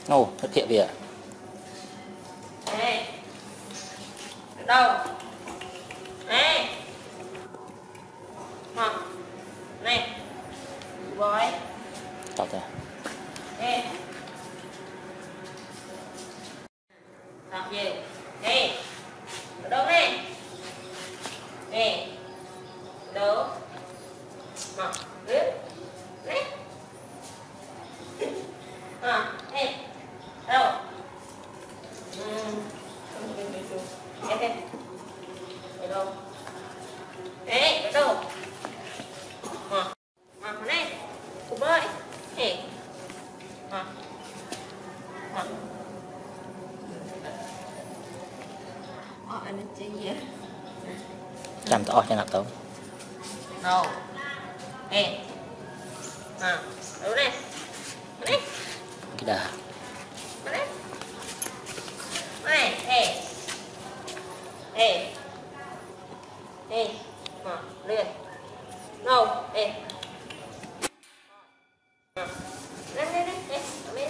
Ồ, rất thiện việc. Nè. Đâu? Nè. Nè. Rồi. Tốt rồi. Nè. Làm gì? Nè. Ở đâu nè? Nè. Đâu? Lên. Nè. Nè. Đâu? Nè. Ở đâu? Nè, ở đâu? Nè. Cục ơi. Nè. Anh chị gì vậy? Chăm to cho ngập tấu. Đâu? Nè. Đâu nè? Nè. Cái đà. Nè. Nè. Nè. Nè. Nè. Lên. Đâu? Nè. Lên lên lên. Nè. Lên.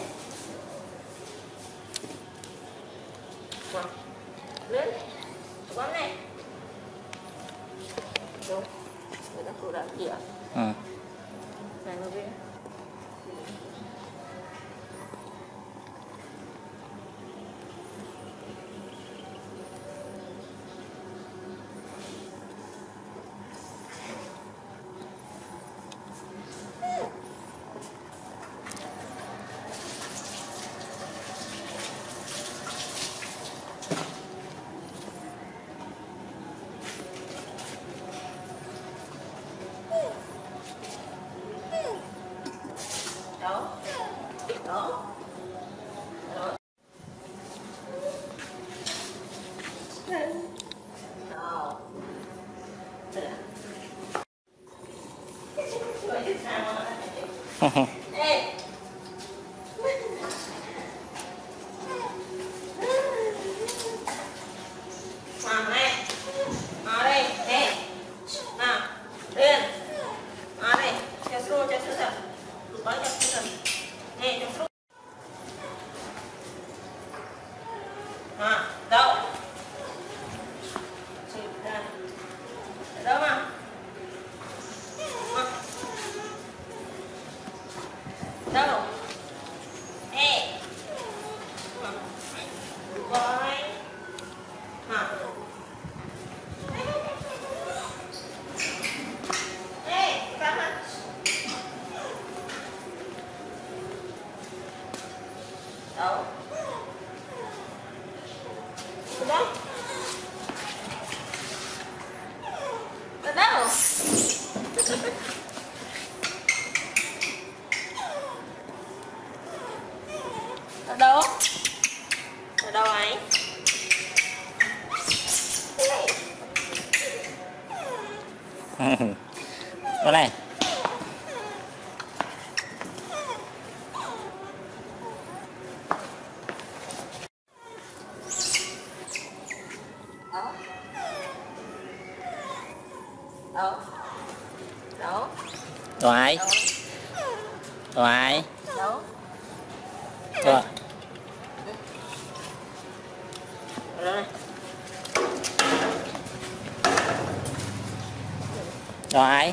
Lên. Bấm này. Đúng. Người ta phụ đạo kìa. Này nó biết. Đó. Đó. Đó. Đó. Ê. Hoàng này. Ở đây. Nè. Nào. Lên. Ở đây. Cho xuống thật. Có cho xuống thật. Nè, cho xuống. Đâu? Đâu mà? Đâu? Ê. Coi. Ê, ra mà. Đâu? Đâu? Ở đâu? Ở đâu? Ở đâu ấy? Đó này. Đâu? Đâu? Đâu? Đồ ai? Đồ ai? Đâu? Đồ. Rồi. Đồ ai?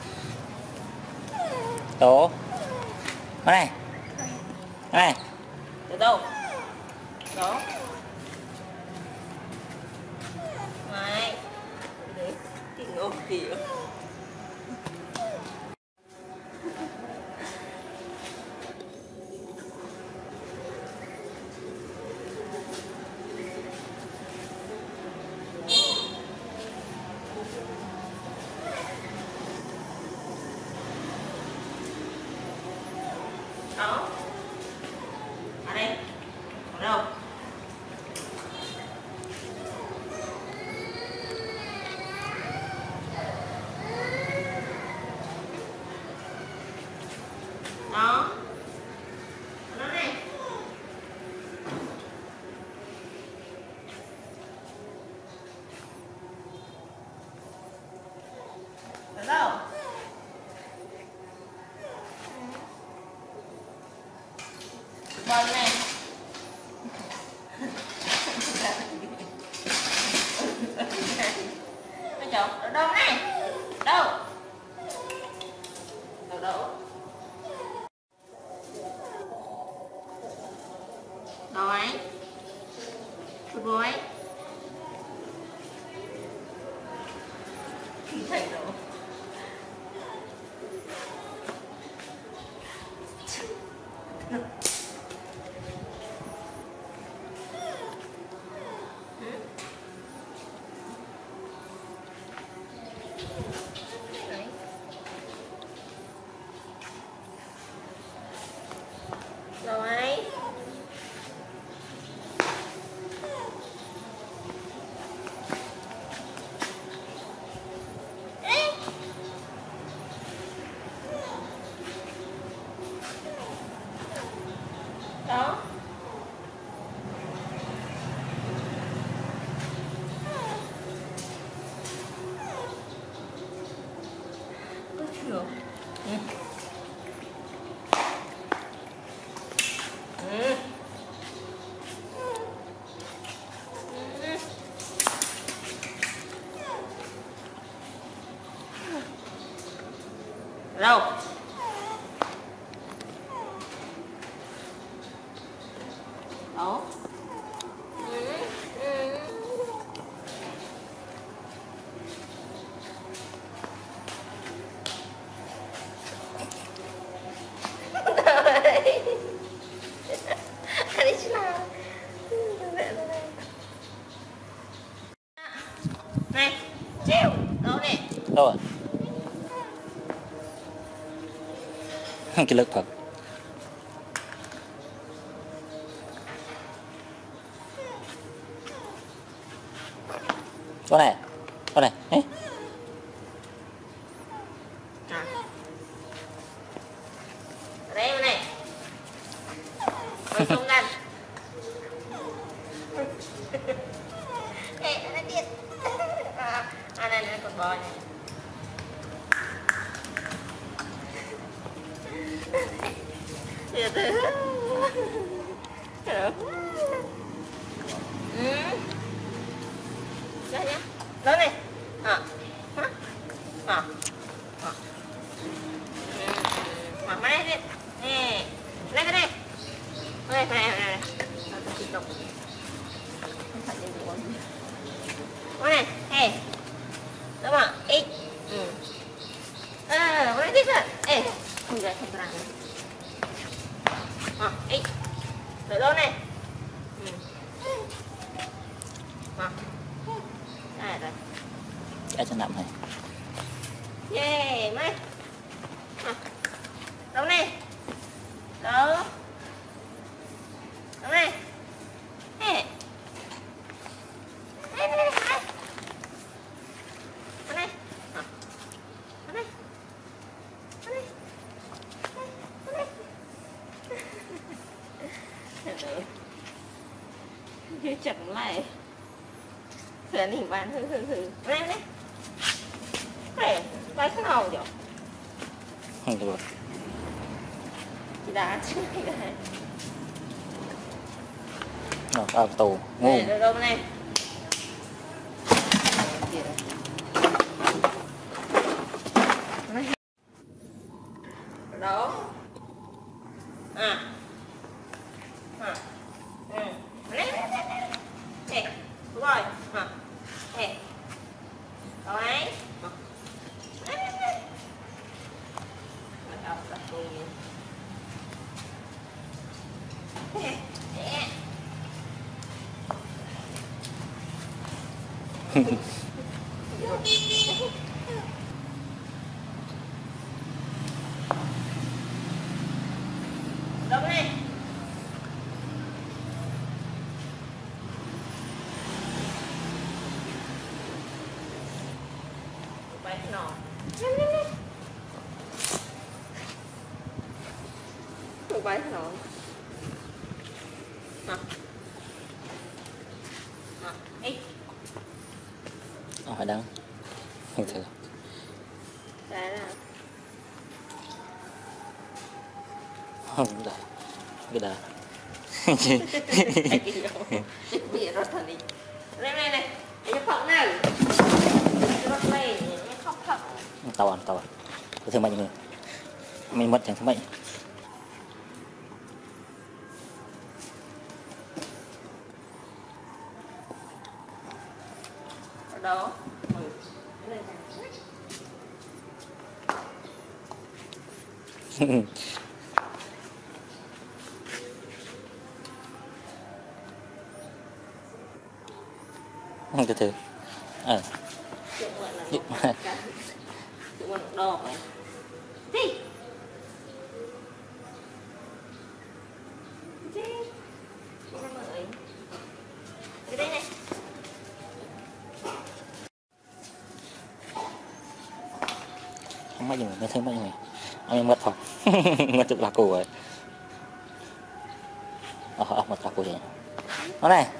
Đồ. Đó này. Đó này. Ở đâu? Đó. Này. Đấy. Cái ngô kìa. Đó. Ở đây. Ở đâu? Đó. Nó này. Ở đâu? Được. Ừ. Ừ. Đâu? Đó. Này, treo, đâu nè. Đâu rồi? Cái lực thật. Con này. Con này. Ê. À. Đây mà này. Con không ăn. Ê, nó điện. À này con bò này. Từ từ. Được. Ừ. Đây nhá. Đó này. À. Hả? À. À. Mở máy lên. Nè. Lên cái này. Đây, này. Nó tiếp tục. Không phải như vậy. Con này. Ê. Đúng không? Ít. Ừ. Con này tiếp rồi. Ê. Không ra, không ra. Ít. Đợi đâu này. Ừ. Đây rồi. Cái cho nằm này. Yeah, mấy. Đâu này. Đâu. Đâu này. Ê. Đây. Đâu này. Đâu này. Đâu này. Chưa chẳng lại sửa hình bán thử đây đấy này quay thế nào vậy Không được. chị đá chứ này Ở tù ngu. đây đâu này đó à nè đúng rồi nè đâu ấy đâu này bánh nọ bánh nọ ít Hỏi đăng. Không thử. đấy là Không được. Cái đà. bị rất là đi đây này cái phận này rất này khóc thật Tàu cái thương mạnh người mình mất chẳng thương mạnh ở đó không từ từ chuyện đỏ này đi cái đây này không mấy người thương mấy người anh mất phòng mất tự là cổ rồi mất là cổ gì nó này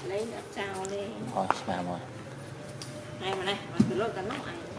lấy đã trao lên rồi mà rồi này mà này mà từ lúc tao nấu này